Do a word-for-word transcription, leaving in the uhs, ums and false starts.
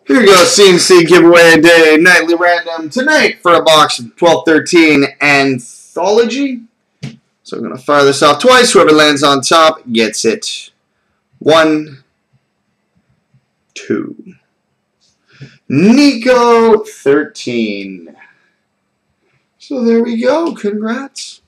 Here we go, C N C giveaway day, nightly random tonight for a box of twelve thirteen Anthology. So I'm going to fire this off twice. Whoever lands on top gets it. One, two. Nico thirteen. So there we go. Congrats.